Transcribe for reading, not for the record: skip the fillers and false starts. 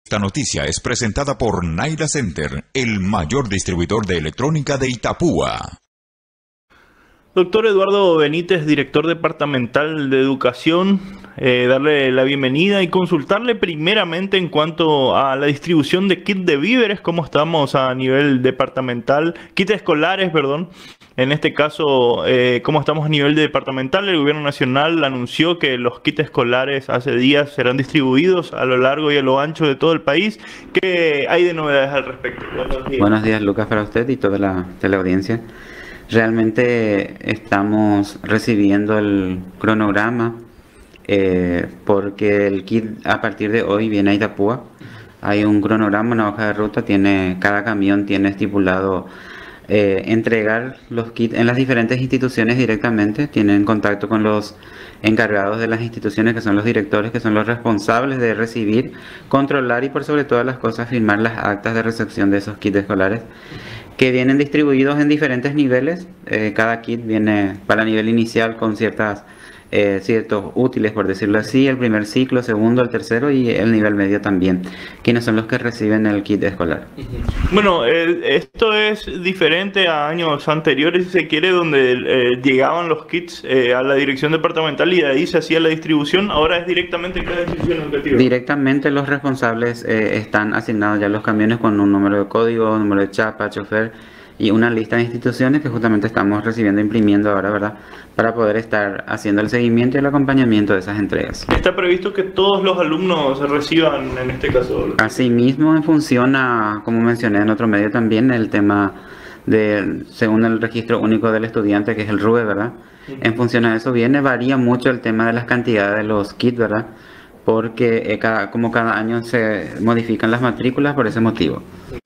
Esta noticia es presentada por Naira Center, el mayor distribuidor de electrónica de Itapúa. Doctor Eduardo Benítez, director departamental de Educación, darle la bienvenida y consultarle primeramente en cuanto a la distribución de kits de víveres, cómo estamos a nivel departamental, kits escolares, perdón. En este caso, cómo estamos a nivel departamental. El gobierno nacional anunció que los kits escolares hace días serán distribuidos a lo largo y a lo ancho de todo el país. ¿Qué hay de novedades al respecto? Buenos días. Buenos días, Lucas, para usted y toda la teleaudiencia. Realmente estamos recibiendo el cronograma porque el kit a partir de hoy viene a Itapúa. Hay un cronograma, una hoja de ruta, cada camión tiene estipulado entregar los kits en las diferentes instituciones directamente. Tienen contacto con los encargados de las instituciones, que son los directores, que son los responsables de recibir, controlar y por sobre todas las cosas firmar las actas de recepción de esos kits escolares, que vienen distribuidos en diferentes niveles. Cada kit viene para nivel inicial con ciertos útiles, por decirlo así, el primer ciclo, segundo, el tercero y el nivel medio también, quienes son los que reciben el kit escolar. Bueno, esto es diferente a años anteriores, si se quiere, donde llegaban los kits a la dirección departamental y de ahí se hacía la distribución. Ahora es directamente en cada institución educativa. Directamente los responsables están asignados ya los camiones con un número de código, número de chapa, chofer y una lista de instituciones que justamente estamos recibiendo e imprimiendo ahora, ¿verdad?, para poder estar haciendo el seguimiento y el acompañamiento de esas entregas. ¿Está previsto que todos los alumnos reciban en este caso? Asimismo, funciona, como mencioné en otro medio también, el tema según el registro único del estudiante, que es el RUE, ¿verdad? En función a eso varía mucho el tema de las cantidades de los kits, ¿verdad?, porque como cada año se modifican las matrículas por ese motivo.